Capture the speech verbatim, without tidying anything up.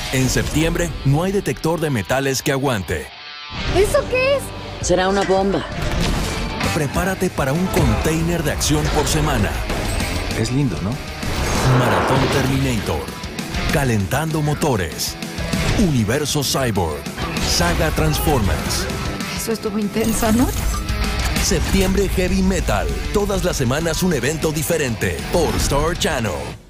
En septiembre, no hay detector de metales que aguante. ¿Eso qué es? Será una bomba. Prepárate para un container de acción por semana. Es lindo, ¿no? Maratón Terminator. Calentando motores. Universo Cyborg. Saga Transformers. Eso estuvo intenso, ¿no? Septiembre Heavy Metal. Todas las semanas un evento diferente por Star Channel.